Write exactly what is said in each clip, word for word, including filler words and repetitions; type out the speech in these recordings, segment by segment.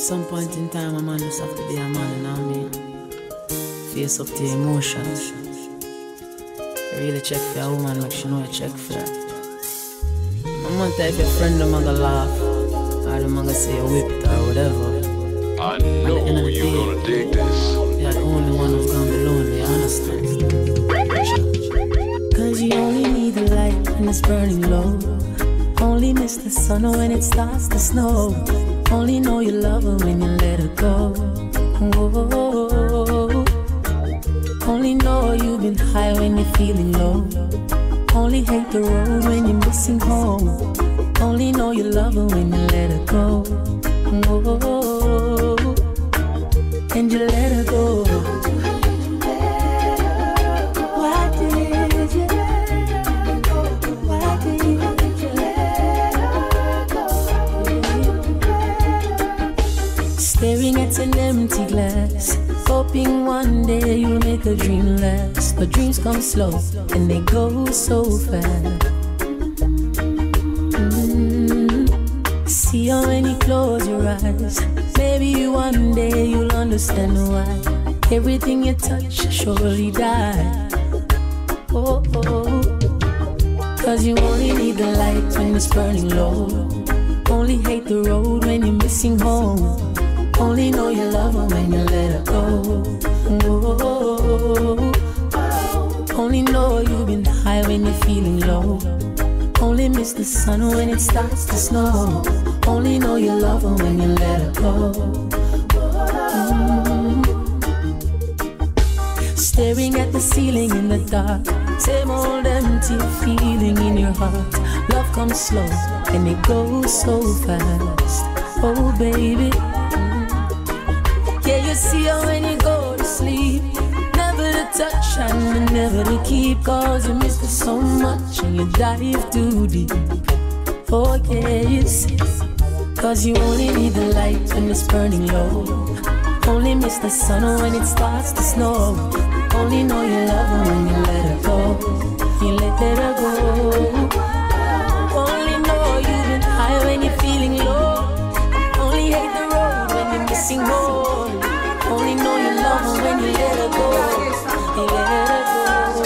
Some point in time, a man just have to be a man, you know what I mean? Face up to your emotions. You really check for a woman, make sure you know you check for her. I'm gonna tell if your friend them gonna laugh, or them gonna say you whipped or whatever. I know you're gonna dig this. You're the only one who's gonna be lonely, you understand? Cause you only need the light when it's burning low. Only miss the sun when it starts to snow. Only know you love her when you let her go. Whoa. Only know you've been high when you're feeling low. Only hate the road when you're missing home. Only know you love her when you let her go. Whoa. And you let her go. Why did you let her go? Why did you let her go? Staring at an empty glass, hoping one day you'll make a dream last. But dreams come slow and they go so fast. Mm-hmm. See how when you close your eyes, maybe one day you'll understand why everything you touch surely die. Oh, oh. Cause you only need the light when it's burning low. Only hate the road when you're missing home. Only know you love her when you let her go. Oh, only know you've been high when you're feeling low. Only miss the sun when it starts to snow. Only know you love her when you let her go. Mm. Staring at the ceiling in the dark, same old empty feeling in your heart. Love comes slow and it goes so fast. Oh baby, yeah, you see her when you go to sleep. Never to touch and never to keep. Cause you miss her so much and you dive too deep. Oh yeah, you see. Cause you only need the light when it's burning low. Only miss the sun when it starts to snow. Only know you love her when you let her go. You let her go. Only know you've been high when you're feeling low. Only hate the road when you're missing home. Only know you love her when you let her go. You let her go.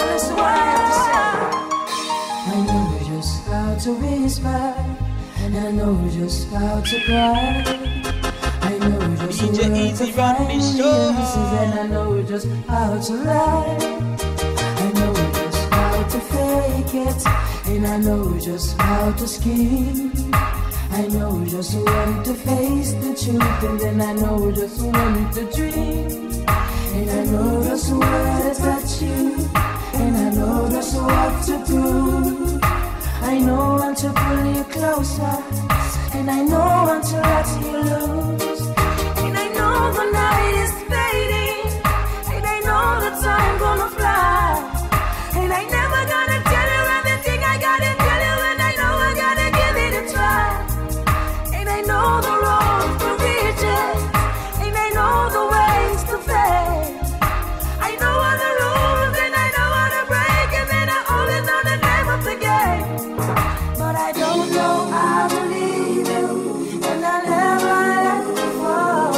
I know just how to whisper, and I know just how to cry. I know just where to find the answers, and I know just how to lie. I know just how to fake it, and I know just how to scheme. I know just when to face the truth, and then I know just when to dream. And I know just where to touch you, and I know just what to prove. I know when to pull you closer, and I know when to let you loose. And I know the night is fading, and I know the time gonna fly. And I never gonna tell you everything I gotta tell you, and I know I gotta give it a try. And I know the road to reach it, and I know the ways to fail. I know all the rules, and I know how to break, and then I always know the name of the game. But I don't know how to leave you, and I never let you fall.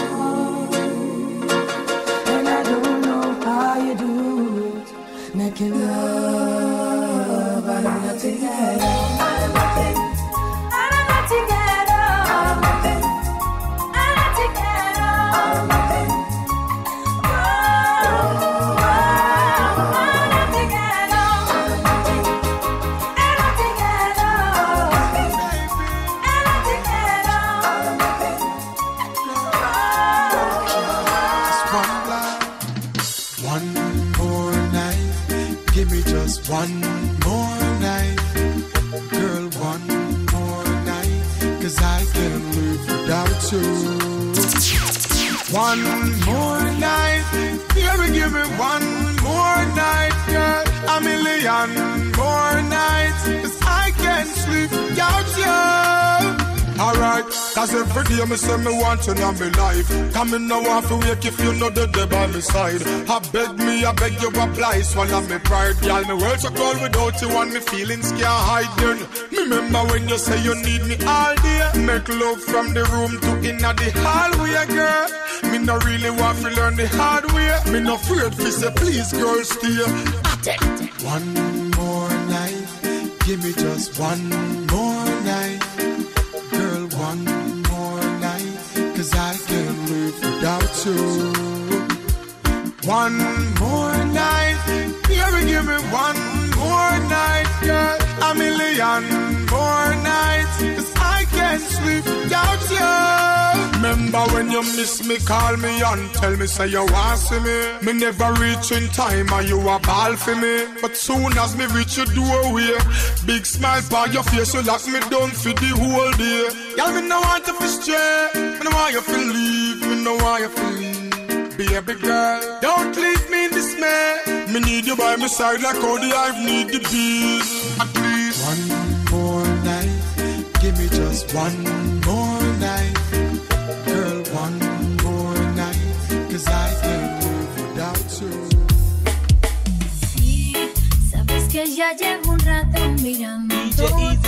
And I don't know how you do it, making love out of nothing at all. Out of nothing, out of nothing at all. Out of nothing, out of nothing at all. Out of nothing. One more night, girl, one more night, cause I can't live without you. One more night, baby, give me one more night, girl, a million more nights, cause I can't sleep without you. Alright, cause every day me say me want you in my life. Come in now want to wake if you know the day by my side. I beg me, I beg you apply, swallow me pride. Girl, me world so cold without you and me feelings can't hide then. Me remember when you say you need me all day. Make love from the room to inna the hallway, girl. Me no really want to learn the hard way. Me no afraid to say please girl stay. One more night, give me just one more night. Girl, one more night, cause I can't live without you. One more night, baby, give me one more night, girl. A million more nights, cause I can't sleep without you. Remember when you miss me, call me and tell me say you want see me. Me never reach in time and you a ball for me. But soon as me reach your doorway, big smile by your face, you lock me down for the whole day. Girl, me no want you to stray, me no want you to leave, me no want you to leave. Baby girl, don't leave me in dismay. Me need you by my side like how the hive need the bees. At least one more night, give me just one more night. Girl, one more night, cause I can't live without you. Sí, sabes que ya llevo un rato mirándote.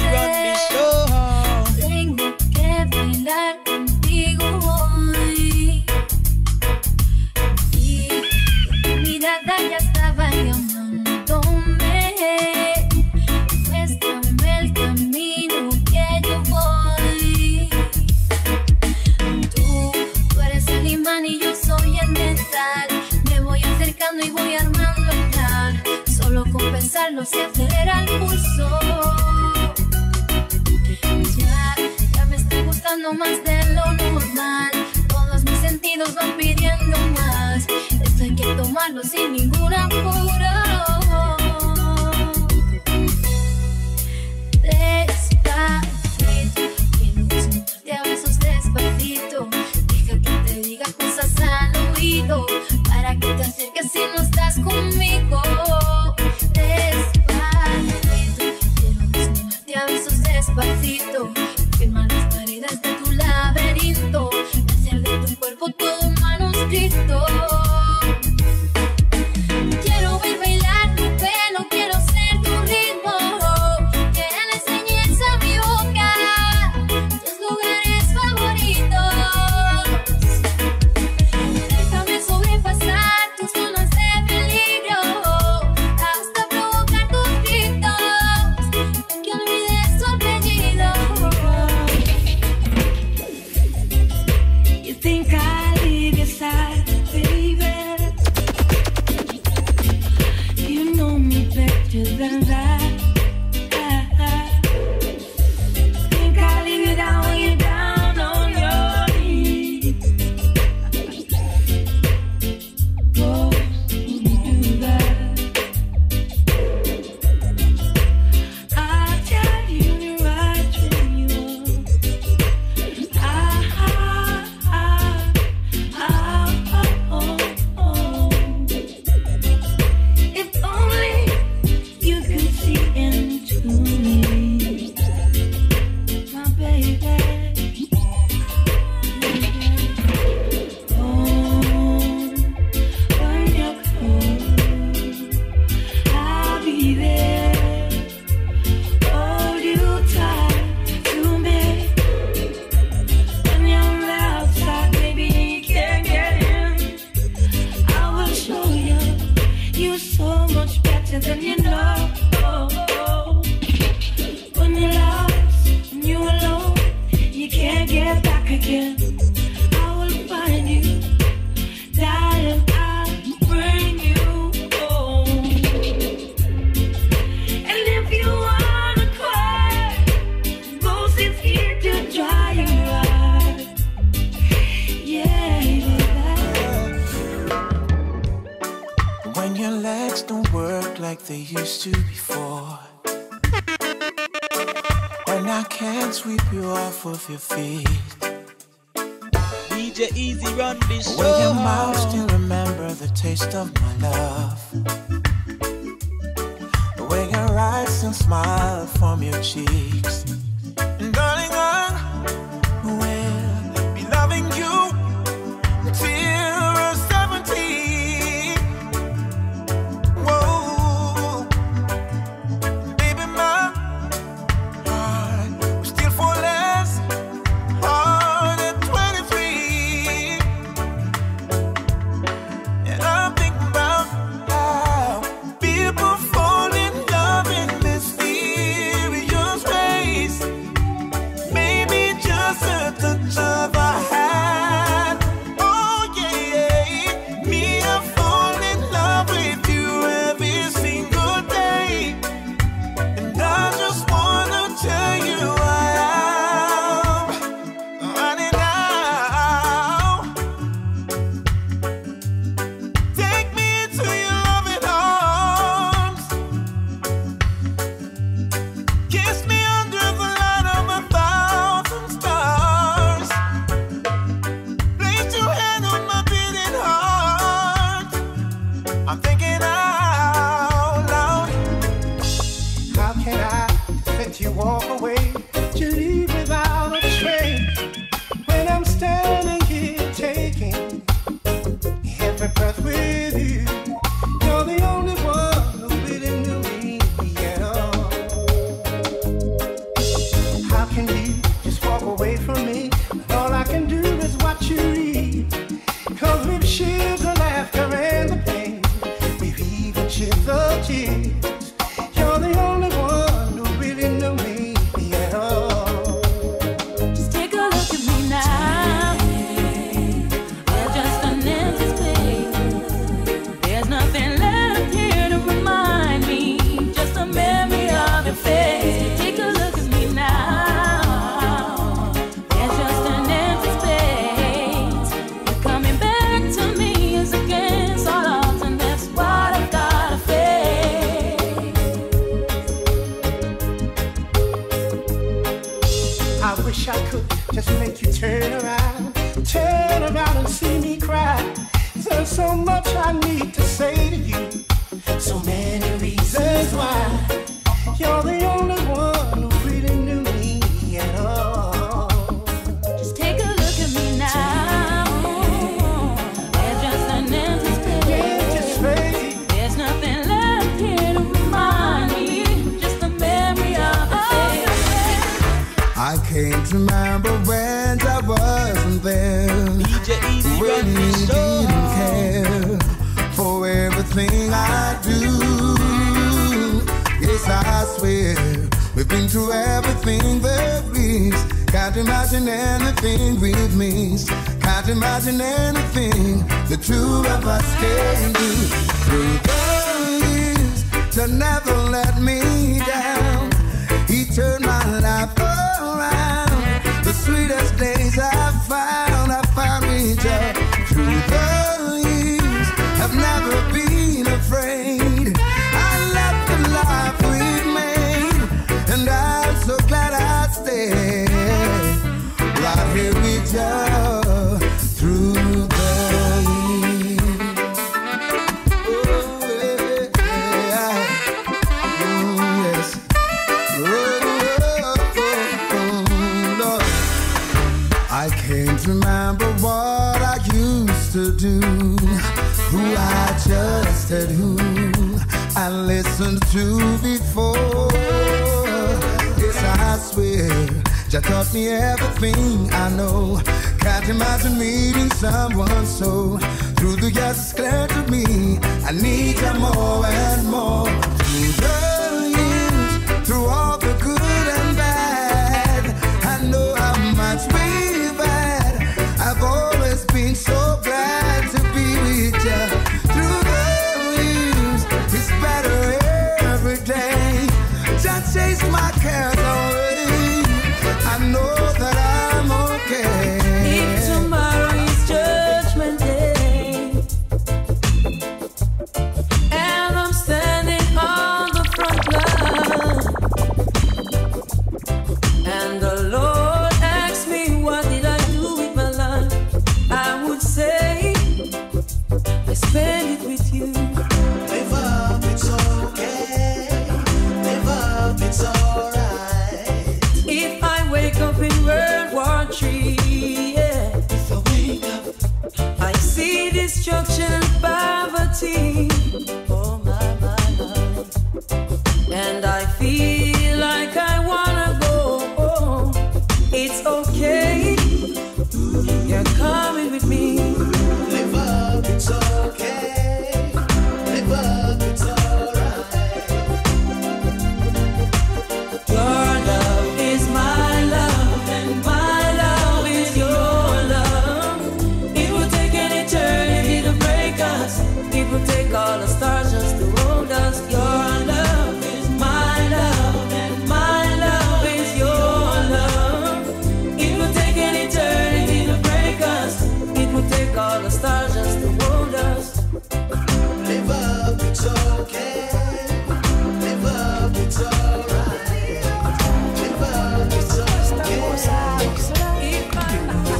Tengo que bailar contigo hoy. Ya estaba llamándome. Muéstrame el camino que yo voy. Tú, tú eres el imán y yo soy el metal. Me voy acercando y voy armando el plan. Solo con pensarlo se acelera el pulso. Ya, ya me estoy gustando más de lo normal. Todos mis sentidos van pidiendo más. Esto hay que tomarlo sin ningún apuro. Despacito, quiero desnudarte a besos despacito. Deja que te diga cosas al oído, para que te acerques si no estás conmigo. Despacito, quiero desnudarte a besos despacito. Firmar las paredes de tu laberinto, hacer de tu cuerpo todo un manuscrito. Quiero ver bailar tu pelo, quiero ser tu ritmo, que le enseñes a mi boca tus lugares favoritos. Déjame sobrepasar tus zonas de peligro, hasta provocar tus gritos, que olvides tu apellido. You think I leave your side, baby? You know me better than that. Think I leave you down when you're down on your knees? Oh, would you do that? I'll tell you right when you are. Ah, ah, ah, ah, oh, oh. If only you could see into me, my baby. Oh, when you're cold, I'll be there. Hold you tight to me. When you're outside, baby, you can't get in. I will show you, you're so much better than you know. When you're lost, when you're alone, you can't get back again. I will find you, darling, I'll bring you home. And if you wanna cry, Rose is here to dry your eyes. Yeah, When your legs don't work like they used to before, when I can't sweep you off of your feet, D J Easy run this show. when your mouth still remember the taste of my love, when your eyes still smile from your cheeks, and darling, I turn around, turn around and see me cry. There's so much I need to say to you, so many reasons why. You're the only one who really knew me at all. Just take a look at me now. We're just an empty space. There's nothing left here to remind me. Just a memory of the face. I can't remember when I wasn't there. When you didn't care for everything I do. Yes, I swear we've been through everything there is. Can't imagine anything we've missed. Can't imagine anything the two of us can do. Through the years, to never let me down. He turned my life around. The sweetest days I found, I found with you. Through the years, I've never been afraid. I love the life we've made, and I'm so glad I stayed right here with you. Through the years. Oh, yeah. Oh, yes. I can't remember what I used to do, who I trusted, who I listened to before. Yes, I swear, just taught me everything I know. Can't imagine meeting someone so. Through the years, it's clear to me I need you more and more. Through the years, through all the good and bad, I know how much we've had. I've always been so glad to be with you. Through the years, it's better every day. Just chase my cares away. I know that I'm okay. If tomorrow is judgment day, and I'm standing on the front line, and the Lord asks me what did I do with my life, I would say I spent it with you. Live up, it's okay. Live up, it's alright. If I wake up in World War Three, yeah, If I wake up, I see destruction and poverty. Oh my, my, my. And I feel like I wanna go. It's okay, you're coming with me. live up, it's okay. Live up, it's alright. Your love is my love, and my love is your love. It will take an eternity to break us. It will take all the stars just to hold us. Your love is my love, and my love is your love. It will take an eternity to break us. It will take all the stars just to hold us. Live up, it's okay. Live up, it's alright. Live up, it's okay. If I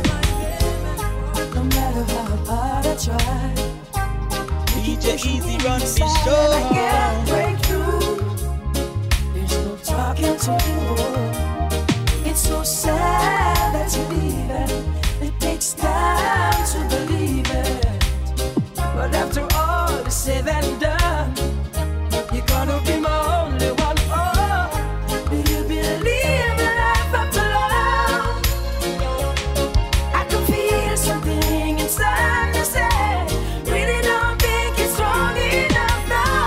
No matter how hard I try, D J Easy run the I show. can't break through. There's no talking to you. It's so sad that you leave it. It takes time to believe it. But after all is said and done, you're gonna be my only one. Oh, do you believe in life after love? I can feel something inside me say, really don't think it's strong enough now.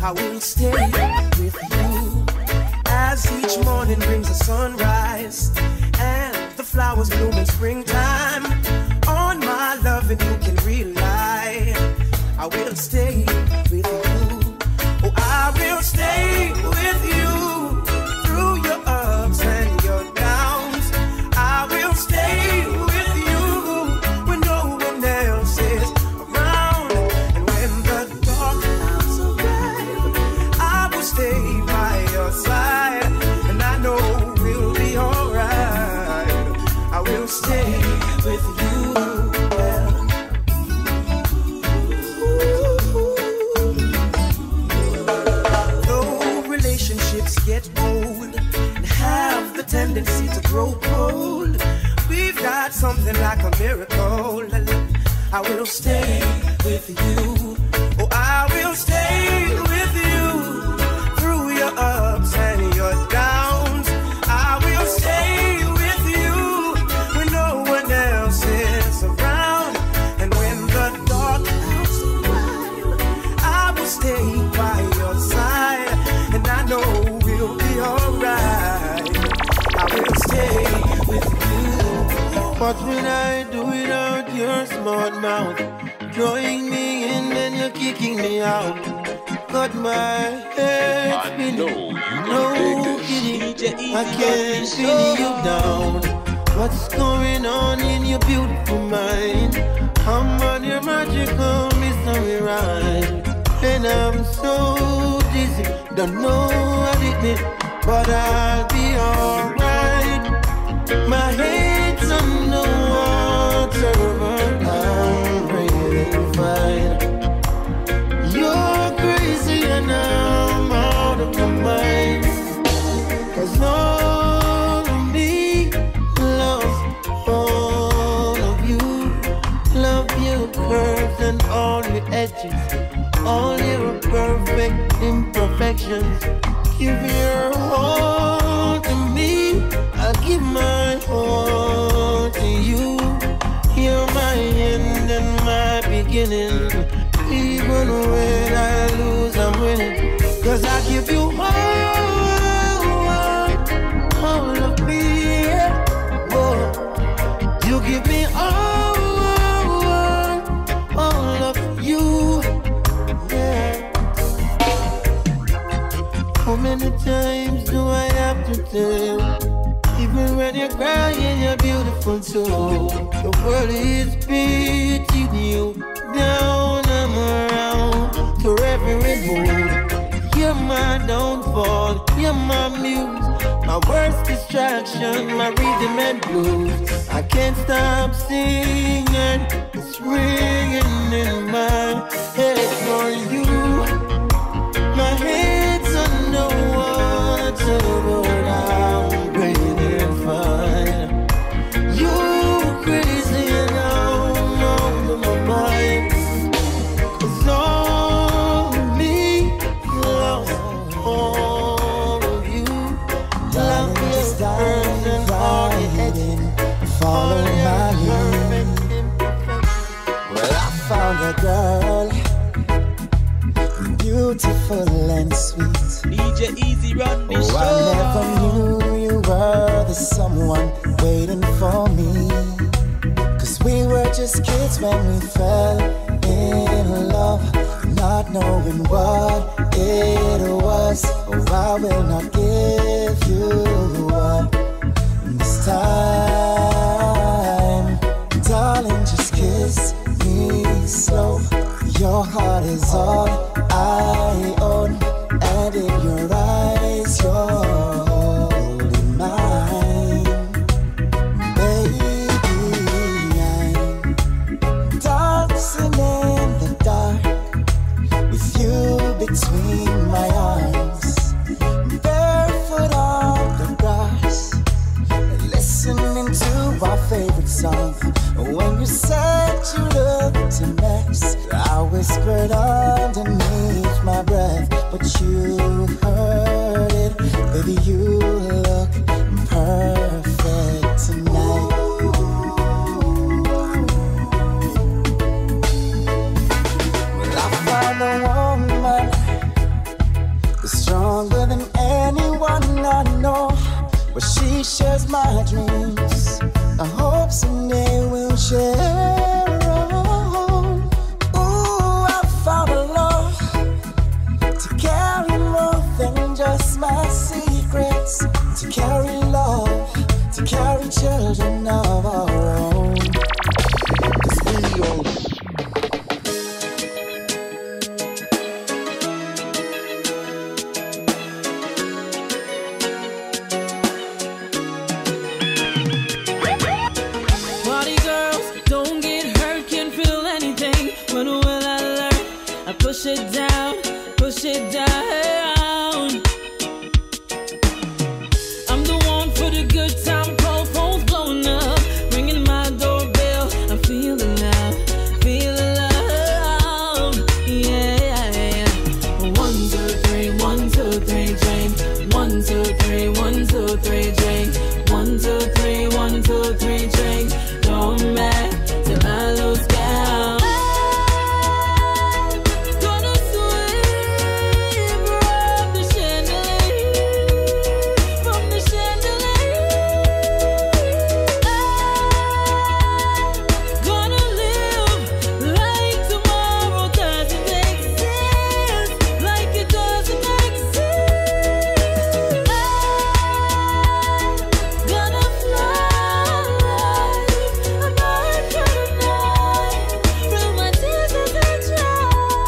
I will stay with you. As each morning brings a sunrise and the flowers bloom in springtime, on my love and you can rely. I will stay with you. Oh, I will stay with you through your ups and your downs. I will stay with you when no one else is around. And when the dark clouds arrive, I will stay by your side. And I know we'll be alright. I will stay with you. Get old and have the tendency to grow cold, we've got something like a miracle. I will stay with you. Oh, I will stay with you through your ups and your downs. I will stay with you when no one else is around. And when the dark clouds arrive, I will stay by your side. And I know we'll be alright. I will stay with you. What will I do without your smart mouth? Drawing me in and you're kicking me out. Got my head spinning. No kidding, I can't pin you down. What's going on in your beautiful mind? I'm on your magical mystery ride. And I'm so dizzy, don't know what it is, but I'll be alright. My head's on the water, but I'm breathing fine. You're crazy and I'm out of my mind. Cause all of me loves all of you. Love your curves and all your edges, all your perfect imperfections. Give your all to me, I'll give my all to you. You're my end and my beginning. Even when I lose, I'm winning. Cause I give you all, all of me, yeah. Oh, you give me all, all of you. How many times do I have to tell? Even when you're crying, you're beautiful too. The world is beating you down and around to every mood. You're my downfall, you're my muse, my worst distraction, my rhythm and blues. I can't stop singing, it's ringing in my head for you. My head's underwater, but I'm breathing fine. You're crazy and I'm out of my mind. Cause all of me loves all of you. Love your curves and all your edges, follow my lead. Well, I found a girl, beautiful and sweet. D J Easy run this oh, show. I never knew you were the someone waiting for me. Cause we were just kids when we fell in love, not knowing what it was. Oh, I will not give you up this time. Darling, just kiss me slow. Your heart is all I own, and in your eyes you're holding mine. Baby, I'm dancing in the dark with you between my arms, barefoot on the grass, listening to our favorite song. When you said you looked a mess, I whispered underneath my breath, but you heard it. Baby, you look perfect tonight. Well, I found a woman close, don't get hurt, can't feel anything. When will I learn? I push it down, push it down. I'm the one for the good time, call phones blowing up, ringing my doorbell. I'm feeling love, feeling love, yeah. One, two, three, one, two, three, drink. One, two, three, one, two, three, drink. One, two, three, one, two, three, drink. Going back till I lose count. Gonna swim from the chandelier, from the chandelier. Gonna live like tomorrow doesn't exist, like it doesn't exist. Gonna fly above the night, through my tears as I try.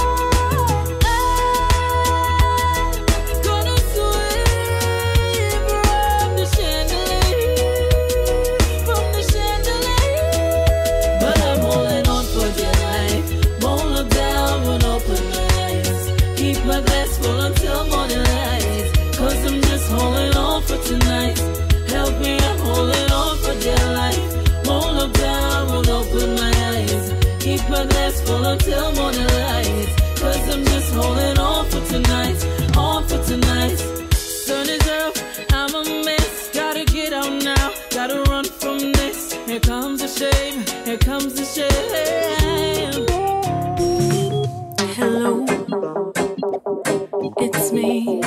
Gonna swim from the chandelier, from the chandelier. But I'm holding on for dear life. Won't look down, won't open my eyes. Keep my glass full until morning light. Cause I'm just holding on for tonight. Help me, I'm holding on for dear life. Won't look down, won't open my eyes. Keep my glass full until morning light. Cause I'm just holding on for tonight, on for tonight. Sun is up, I'm a mess. Gotta get out now, gotta run from this. Here comes the shame, here comes the shame. Hello, it's me.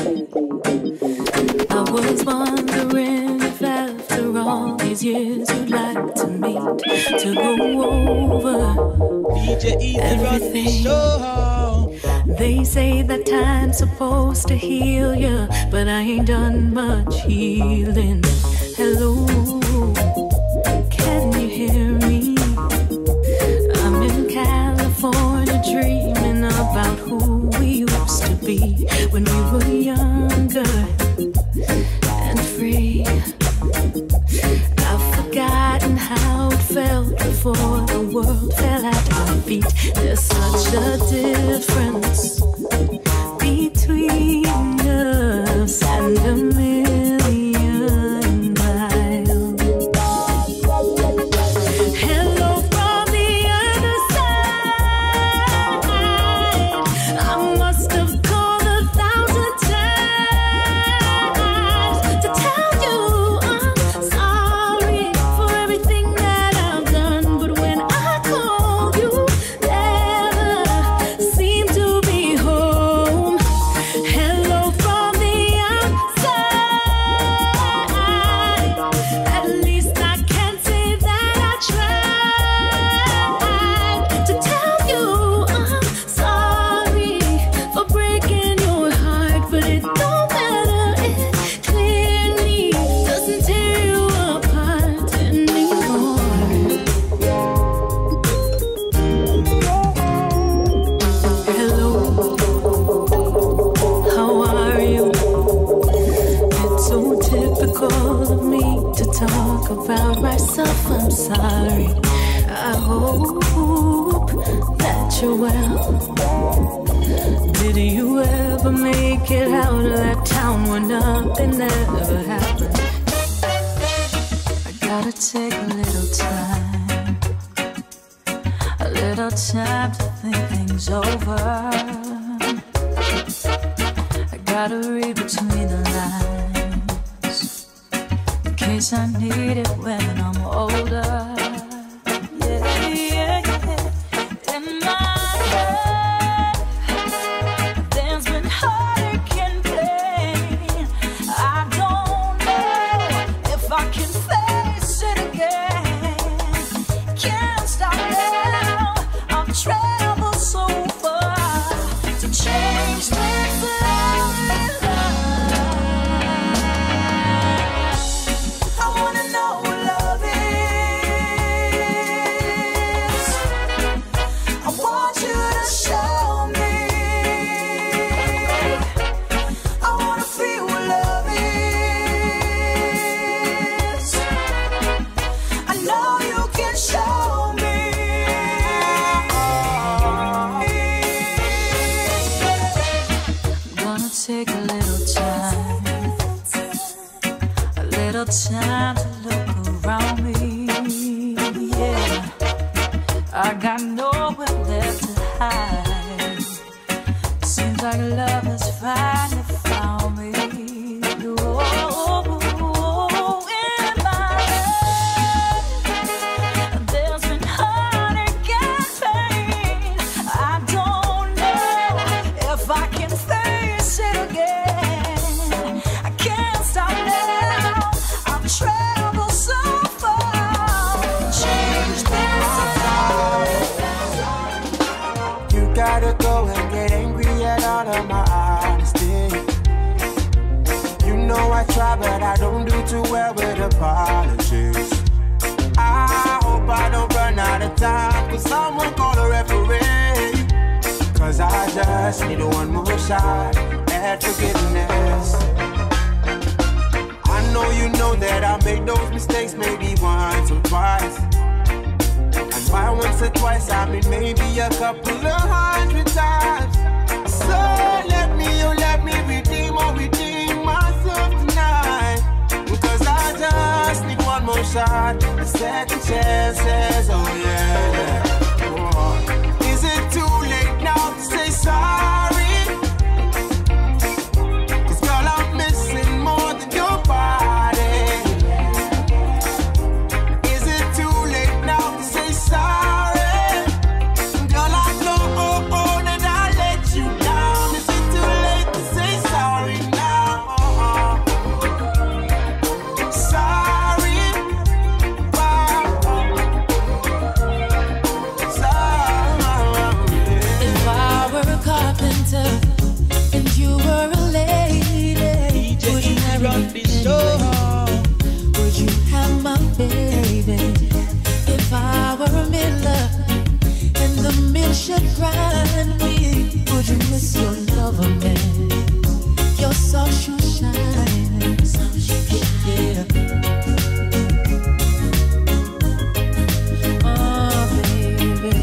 I was wondering if after all these years you'd like to meet, to go over D J Easy run the everything. show. They say that time's supposed to heal ya, but I ain't done much healing. Hello, can you hear me? I'm in California dreaming about who we used to be when we were younger and free. I've forgotten how it felt before the world fell at our feet. There's such a difference between us and a million miles. Hello from the other side. I must have called a thousand times to tell you I'm sorry for everything that I've done. But when I call, you never seem to be home. Hello from the outside. At least I can say that I tried to tell you I'm sorry for breaking your heart. But it don't matter, it clearly doesn't tear you apart anymore. Hello, how are you? It's so typical of me to talk about myself. I'm sorry. I hope that you're well. Did you ever make it out of that town where nothing ever happened? I gotta take a little time, a little time to think things over. I gotta read between the lines in case I need it when I'm older. Yeah, yeah, yeah. In my head, there's been heartache and pain. I don't know if I can face it again. Can't stop now. I've traveled so far to change this lonely life. I wanna know what love is. I got nowhere left to hide. Seems like love has finally found me. Oh, in my life, there's been heartache and pain. I don't know if I can face it again. I can't stop now. I've traveled so far. Change this. You gotta go and get angry at all of my honesty. You know I try, but I don't do too well with apologies. I hope I don't run out of time, cause someone call a referee. Cause I just need one more shot at forgiveness. I know you know that I made those mistakes maybe once or twice. And by once or twice, I mean maybe a couple of hundred times. So let me, oh let me redeem or redeem myself tonight. Because I just need one more shot, a second chances, oh yeah. Oh. Is it too late now to say sorry? Cause girl, I'm missing more than your body. Is it too late now to say sorry? Girl, I know oh, oh, that I let you down. Is it too late to say sorry now? Sorry. If I were a carpenter and you were a lady, would you marry me anyway? Would you have my baby? If I were a miller and the mill should grind me, would you miss your lover man? Your soul should shine. Yeah. Oh, baby.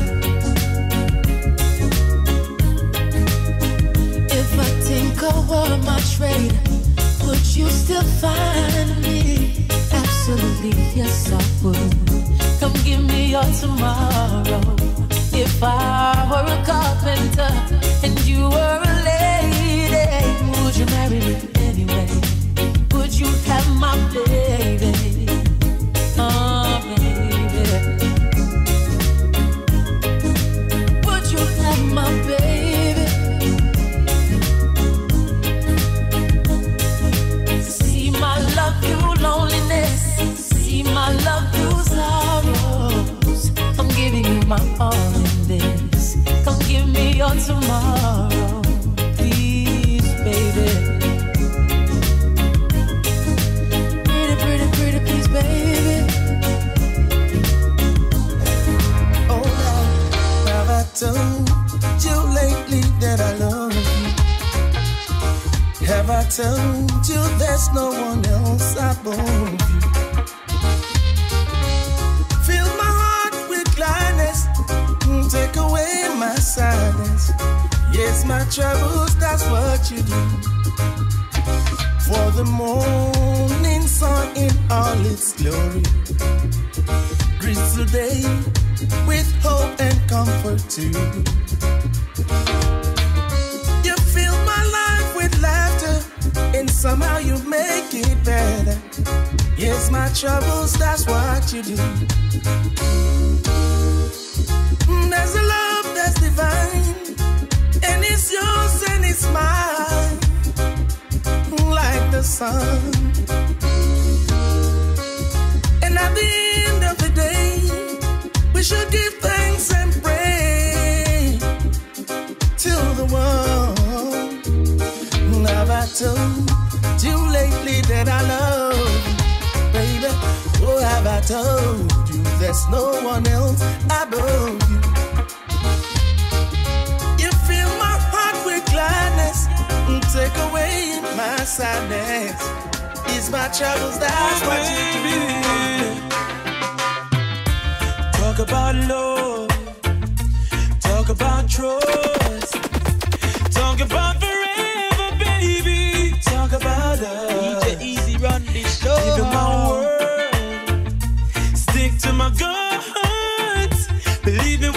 If I tinker were my trade, would you still find me? Absolutely, yes I would. Come give me your tomorrow. If I were a carpenter and you were a lady, would you marry me anyway? Would you have my baby? Oh, baby. Would you have my baby? See my love through loneliness. See my love through sorrows. I'm giving you my all in this. Come give me your tomorrow. Please, baby. Pretty, pretty, pretty, please, baby. Oh, Lord, have I told you lately that I love you? Have I told you there's no one else above you? Fill my heart with gladness, take away my sadness. Yes, my troubles, that's what you do. For the morning sun in all its glory greets the day with hope and comfort too. You fill my life with laughter, and somehow you make it better. Yes, my troubles, that's what you do. There's a love that's divine, and it's yours and it's mine, like the sun. And at the end of the day, we should give thanks and pray to the one. Have I told you lately that I love you, baby? Oh, have I told you there's no one else above you? You fill my heart with gladness, take away my sadness. It's my troubles, that's what you do. Talk about love, talk about trust, talk about forever, baby. Talk about us. D J Easy run this show. Even my word, stick to my guns. Believe me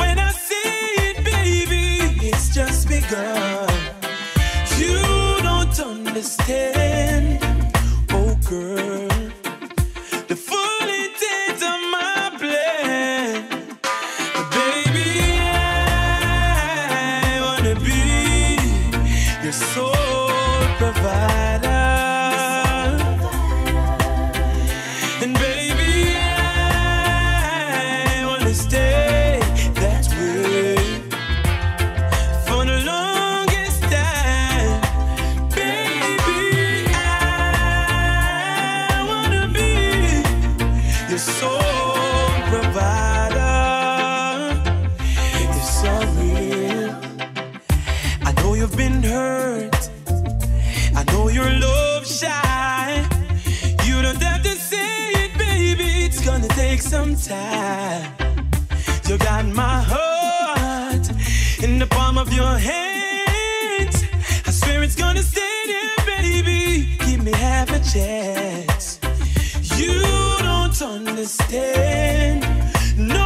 sometime. You got my heart in the palm of your hands. I swear it's gonna stay there, baby. Give me half a chance. You don't understand, no,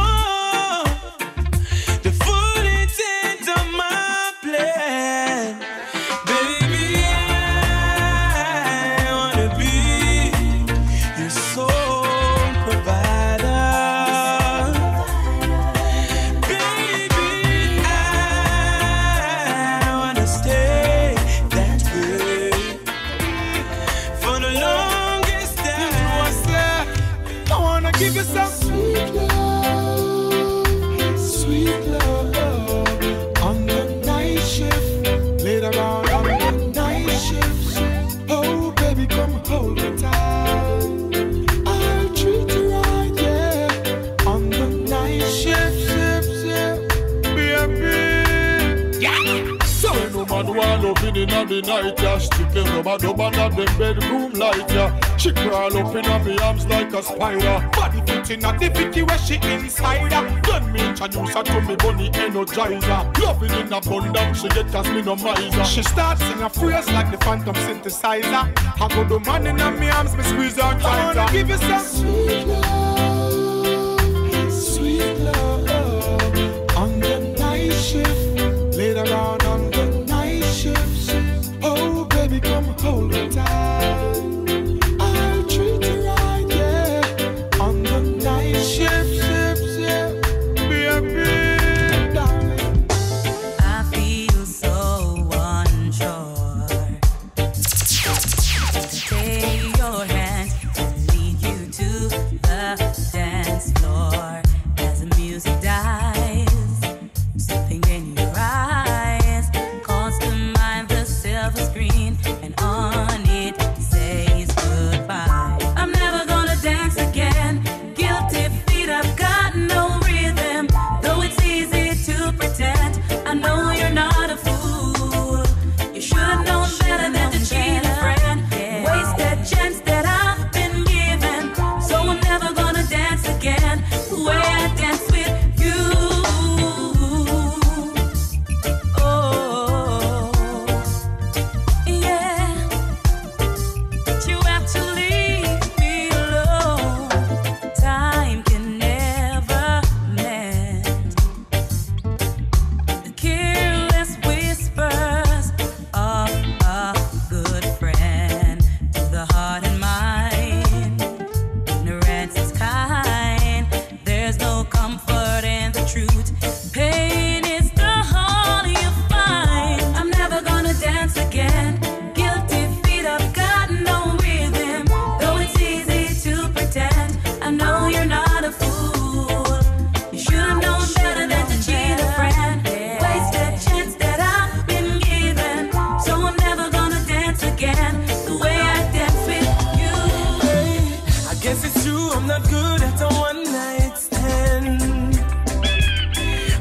the full intent of my plan. Baby, I wanna be your sole provider. Baby, I wanna stay that way for the longest time. What's that? I wanna give you some sweet love, sweet love on the night shift, later on on the night shifts. Oh, baby, come hold me tight. I'll treat you right, yeah, on the night shift, shift, shift, baby. Yeah. So when no man want loving in the night, yeah, strictly rubber dub under the bedroom light, yeah. She crawl up in my arms like a spider. Body fit in a difficulty where she inside her. Then me introduce her to me bunny energizer. Loving in abundance, she get as me no miser. She starts sing a phrase like the phantom synthesizer. I go the man in my arms, me squeeze her tighter. I wanna give you some sweet love, sweet love on the night shift, later on on the night shifts. Oh, baby, come hold me tight. I'll treat you right, yeah, on the night shift, shift, shift, baby, darling. I feel so unsure. Take your hand and lead you to the dance floor as the music dies. Something in your eyes calls to mind the silver screen, and on it says goodbye. I'm never gonna dance again. Guilty feet, I've got no rhythm. Though it's easy to pretend, I know you're not a fool. You should have known better than to cheat a friend. Waste that chance that I've been given. So I'm never gonna dance again the way I dance with you. Oh, yeah. But you have to leave me alone. Time can never mend the careless whispers of a good friend to the heart and mind. Ignorance is kind. There's no comfort in the truth. Pain is the whole you find. I'm never gonna dance again. Guilty feet, I've got no rhythm. Though it's easy to pretend, I know you're not a fool. You should have known better than to cheat a friend. Waste that chance that I've been given. So I'm never gonna dance again the way I dance with you. I guess it's true, I'm not good at a one night stand.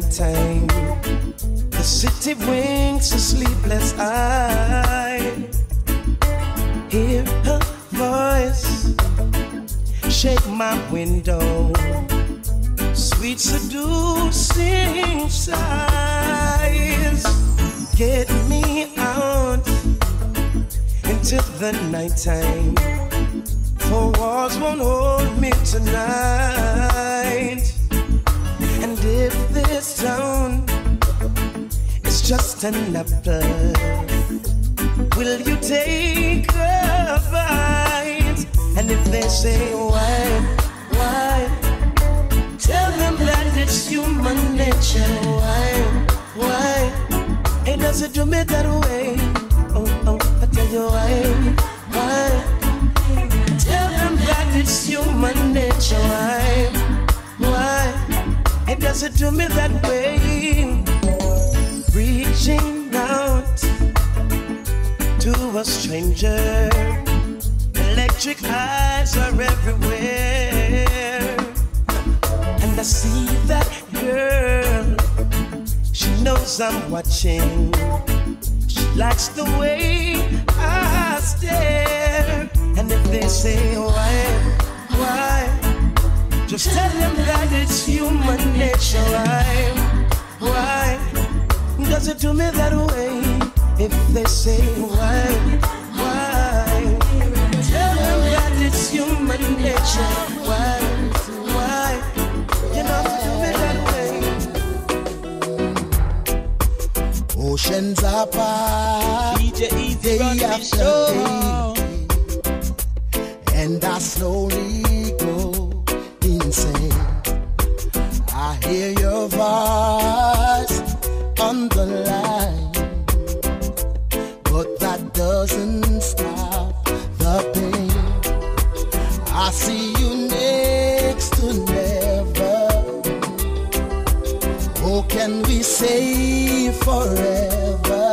nighttime, the city winks a sleepless eye. Hear her voice shake my window, sweet seducing sighs. Get me out into the nighttime, for walls won't hold me tonight. And if this town is just an apple, will you take a bite? And if they say why, why, tell them that it's human nature. Why, why, it doesn't do me that way. Oh, oh, I tell you why, why, tell them that it's human nature. Why, why, it doesn't do me that way. Reaching out to a stranger, electric eyes are everywhere. And I see that girl, she knows I'm watching. She likes the way I stare. And if they say why, why, just tell them that it's human nature. Why, why, does it do me that way? If they say why, why, tell them that it's human nature. Why, why, you know to do me that way. Oceans apart, D J Easy day after day, and I slowly go insane. I hear your voice on the line, but that doesn't stop the pain. I see you next to never. Oh, can we say forever?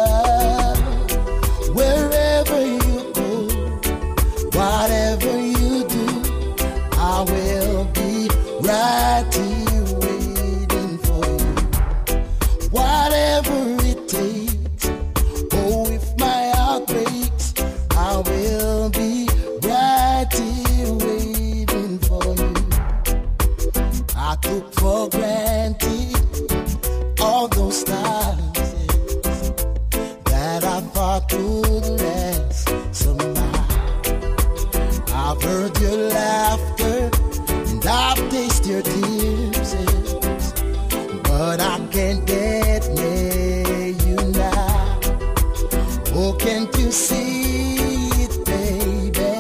Wherever you go, whatever you do, I will be right here waiting for you. Whatever it takes, oh, if my heart breaks, I will be right here waiting for you. I took for granted all those times, yes, that I thought would last somehow. I've heard your laughter and I've tasted your tears, yes, but I can't get near you now. Oh, can't you see it, baby?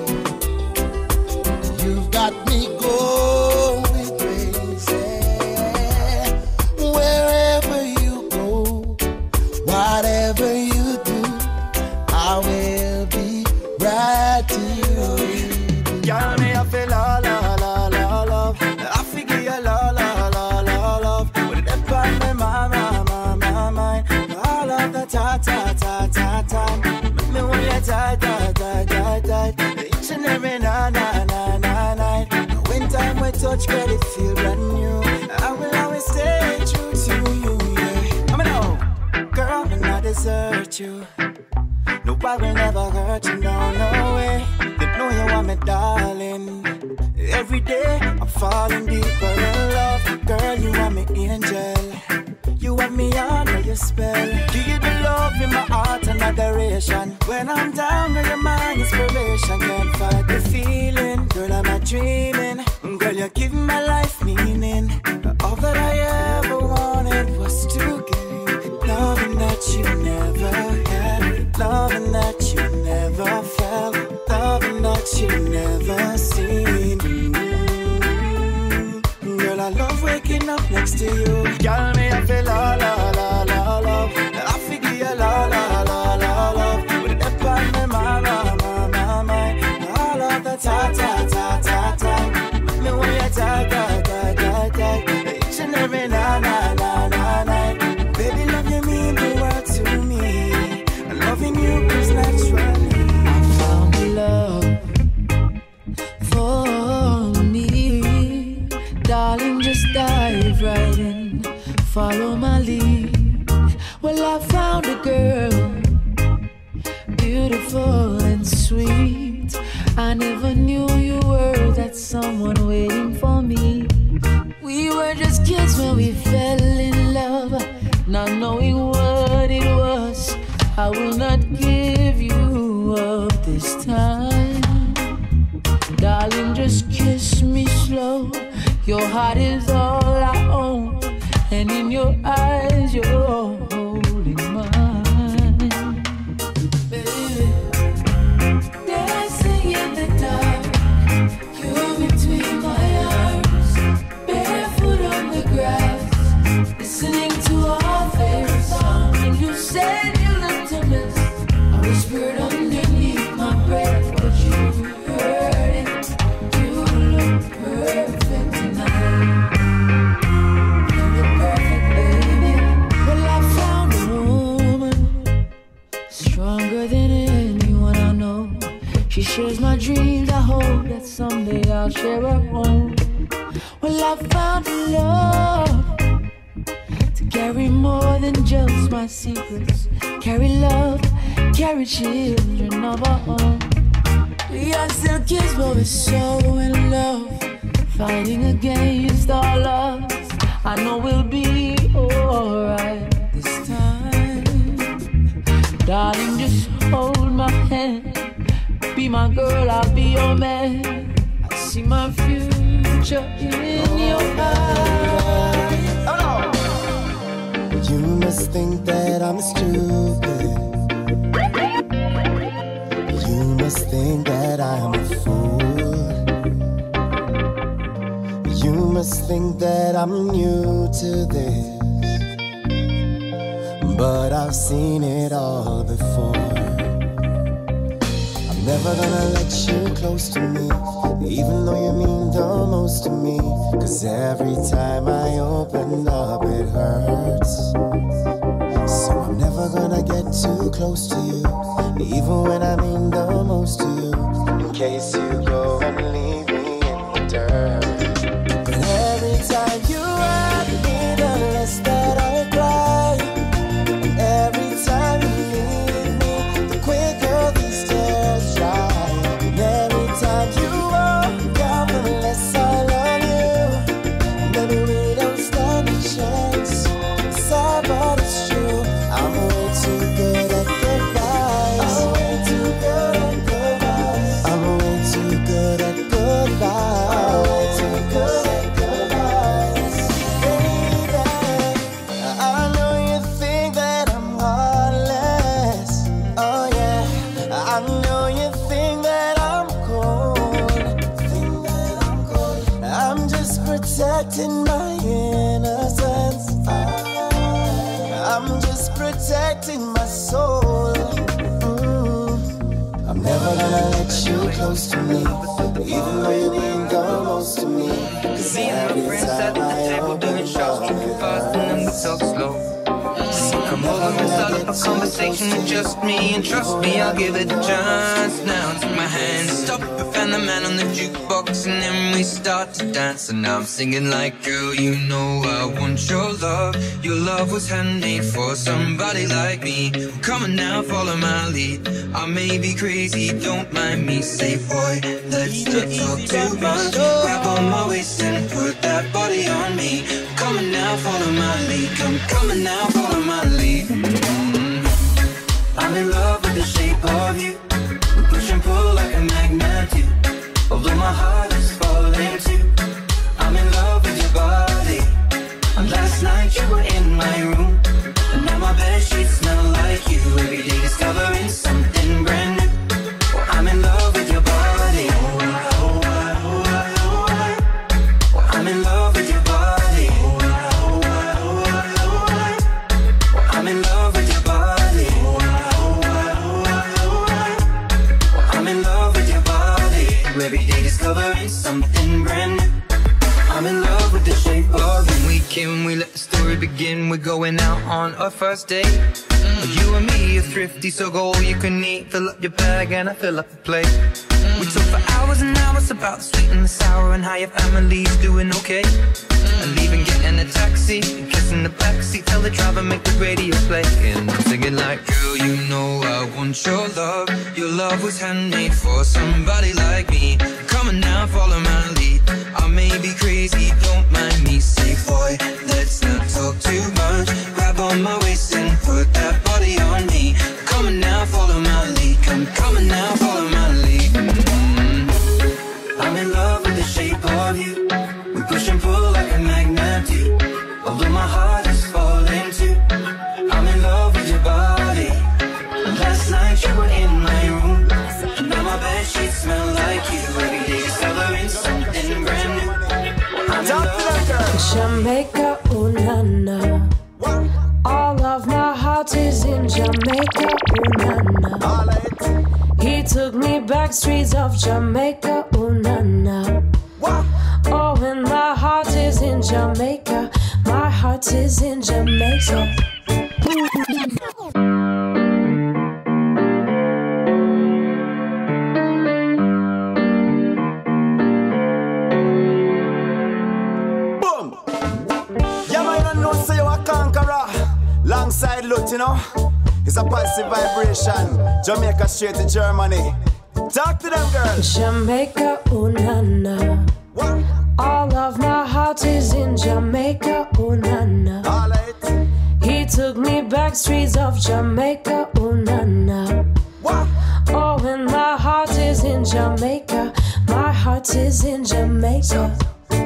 You've got me going crazy. Wherever you go, whatever you do, I will be right here. Girl, me I feel la la la la love. I figure you la la la la love. With it up on my mind, my my mind. All of the ta ta ta ta ta. Make me want you tight, tight, tight, tight, tight. Each and every night, night, night, night, night. When time we touch, girl, it feel brand new. I will always stay true to you, yeah. I mean, no, girl, I'm not desert you. No, I will never hurt you, no, no way. You know you want me, darling. Every day I'm falling deeper in love. Girl, you are my angel. You have me under your spell. Give you the love in my heart and adoration. When I'm down, girl, you're my inspiration. Can't fight the feeling. Girl, I'm not dreaming. Girl, you give my life meaning. All that I ever wanted was to give loving that you never had, loving that you never felt, loving that you never seen. Mm-hmm. Girl, I love waking up next to you. Girl, me I feel la la la la love. I figure you la la la la love. With it up on my mind, my my my. All of the ta ta ta ta ta. me. Well, I found a girl, beautiful and sweet. I never knew you were that someone waiting for me. We were just kids when we fell in love, not knowing what it was. I will not give you up this time. Darling, just kiss me slow. Your heart is all I own, and in your eyes you're holding mine. Baby, dancing in the dark, you're between my arms, barefoot on the grass, listening to our favorite song. And you said you looked a mess. I whispered underneath my breath, but you heard it. You look perfect tonight. You look perfect, baby. Well, I found a woman stronger than anyone I know. She shares my dreams. I hope that someday I'll share her home. Well, I found a love to carry more than just my secrets. Carry love, carry children of our own. We are still kids, but we're so in love, fighting against all odds. I know we'll be alright this time. Darling, just hold my hand. Be my girl, I'll be your man. I see my future in your eyes. You must think that I'm stupid. You must think that I'm a fool. You must think that I'm new to this, but I've seen it all before. I'm never gonna let you close to me, even though you mean the most to me. Cause every time I open up it hurts. So I'm never gonna get too close to you, even when I mean the most to you, in case you go and leave me in the dirt. But every time you hurt me, the less that I cry. And every time you leave me, the quicker these tears dry. And every time you walk out, the less I love you. Maybe we don't stand a chance. It's sad, but it's true. I'm way too good at goodbyes. I'm way too good at goodbyes. I'm way too good at goodbyes. I'm way too good at goodbyes. Baby, I know you think that I'm heartless. Oh yeah, I know you think that I'm cold. Think that I'm cold. I'm just protecting my innocence. I'm just protecting my soul. Mm. I'm never gonna let you close to me, even though you mean the most to me. Cause me and my friends at the table doing shots, tripping fast and then we talk slow. So come over and start up a conversation with just me, and trust me, I'll give it a chance. Now take my hand, stop it, and the man on the jukebox, and then we start to dance. And now I'm singing like, girl, you know I want your love. Your love was handmade for somebody like me. Come on now, follow my lead. I may be crazy, don't mind me. Say, boy, let's not talk too much. Grab on my waist and put that body on me. Come on now, follow my lead. Come, come on now, follow my lead. Mm-hmm. I'm in love with the shape of you. We push and pull like a magnet do. Although my heart is falling too. I'm in love with your body. And last night you were in my room, and now my bed sheets smell like you. Every day discovering something brand new. Well, I'm in love with your body. Oh, I, oh, I, oh, I, oh, I. Well, I'm in love with your body. Oh, I, oh, I, oh, I, oh, I. Well, I'm in love with your body. Oh, I, oh, I, oh, I, oh, I. Well, I'm in love with your body. Every day discovering something brand new. I'm in love with the shape of when we came, we let the story begin. We're going out on our first date. Mm. You and me are thrifty, so go all you can eat. Fill up your bag and I fill up the plate. Mm. We talk for hours and hours about the sweet and the sour, and how your family's doing okay. Mm. And even getting a taxi, kissing the backseat, tell the driver make the radio play. And I'm singing like, girl, you know I want your love. Your love was handmade for somebody like me. Come on now, follow my lead. I may be crazy, don't mind me. Say, boy, let's not talk too much. Grab on my waist and put that body on me. Come on now, follow my lead. Come, come on now, follow my lead. Mm-hmm. I'm in love with the shape of you. We push and pull like a magnet do. Although my heart is falling too. I'm in love with your body. Last night you were in my room. Now my bed sheets smell like you. Every day discovering something brand new. I'm in love with Jamaica, ooh na na. All of my heart is in Jamaica, ooh na na. He took me back streets of Jamaica, ooh na na. Oh, and my heart is in Jamaica. My heart is in Jamaica. Boom! Yeah, man, you know, say you a conqueror. Longside Lut, you know. It's a positive vibration. Jamaica straight to Germany. Talk to them, girls. Jamaica, ooh na na. All of my heart is in Jamaica, ooh na na. All right. He took me back streets of Jamaica, ooh na na. Oh, and my heart is in Jamaica. My heart is in Jamaica.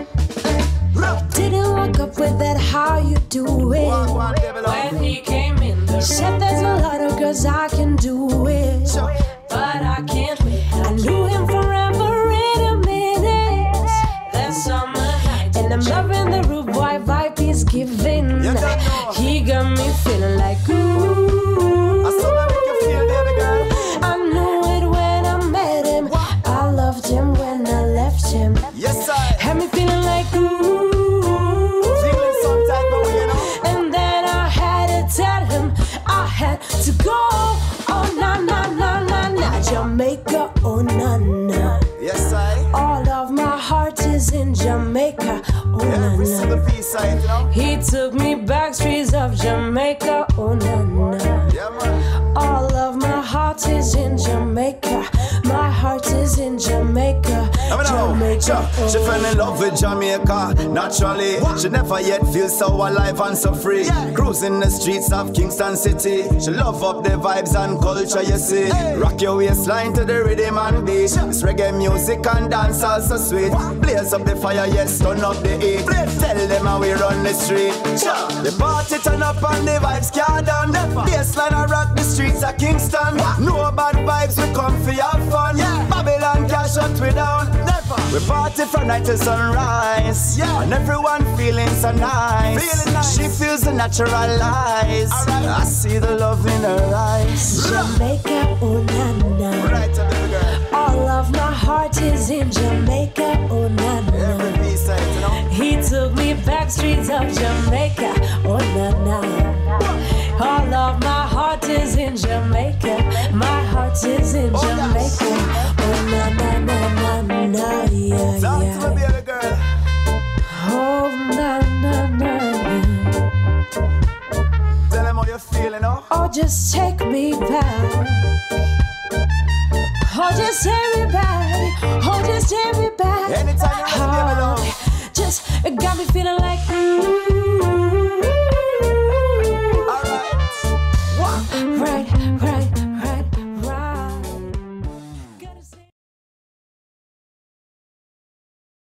Didn't walk up with that how you do it. When he came in, he said there's a lot of girls I can do it, but I can't wait. I knew him forever in a minute. That summer night, and I'm loving the rude boy vibe he's giving. He got me feeling like ooh. I saw that make you feel, baby girl. I knew it when I met him. I loved him when I left him. Yes, I had me feeling like ooh. Feeling some type of way, you know. And then I had to tell him I had to go. Oh na na na na na, Jamaica. Oh na na. Yes, I. All of my heart is in Jamaica. Oh na Every single piece of it, you know. He took me back streets of Jamaica. Oh na na. Yeah, man. All of my heart is in Jamaica. My heart is in Jamaica. Jamaica. She, she fell in love with Jamaica naturally. She never yet feels so alive and so free. Cruising the streets of Kingston City. She love up the vibes and culture, you see. Rock your waistline to the rhythm and beat. It's reggae music and dance also sweet. Blaze up the fire, yes, turn up the heat. Tell them how we run the street. The party turn up and the vibes can't down. Baseline I rock the streets of Kingston. No bad vibes, we come for have fun. Babylon can't shut we down. We party from night till sunrise. Yeah. And everyone feeling so nice. Feeling nice. She feels the natural lies. Right. I see the love in her eyes. Jamaica, oh na na. Right, baby girl. All of my heart is in Jamaica, oh na na. Every piece of it, you know. He took me back streets of Jamaica, oh na na. All of my heart is in Jamaica. My heart is in oh, Jamaica, oh na na na na na, yeah, Talk yeah. to me, baby girl. Oh na na na. Tell them how you feeling, oh. Oh, just take me back. Oh, just take me back. Oh, just take me back. Anytime you're ready, baby, love. Just got me feeling like. Mm,